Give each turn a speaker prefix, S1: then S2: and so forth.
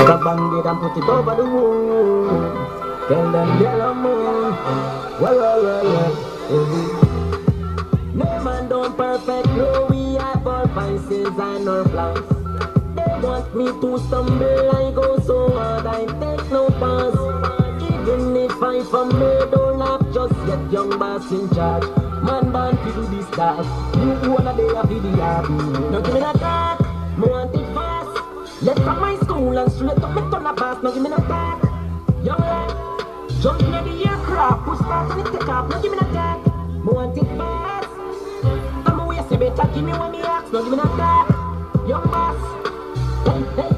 S1: Take a band-aid and put it over the wound. Tell them yellow moon. Well. No man don't perfect, no, we have our vices and our flaws. They want me to stumble, I go so hard, I take no pass. Even if I fumble, don't laugh, just get young boss in charge. Man born to do this stuff, you wanna day of the yard. No give me no talk, no want it fast. Left from my school and straight up me turn a pass, no give me no talk. Young lad, jump in the aircraft, push start and it take off, no give me no talk. No want it fast. I'm away, say better give me when me ask, no give me no talk. Young boss, hey, hey.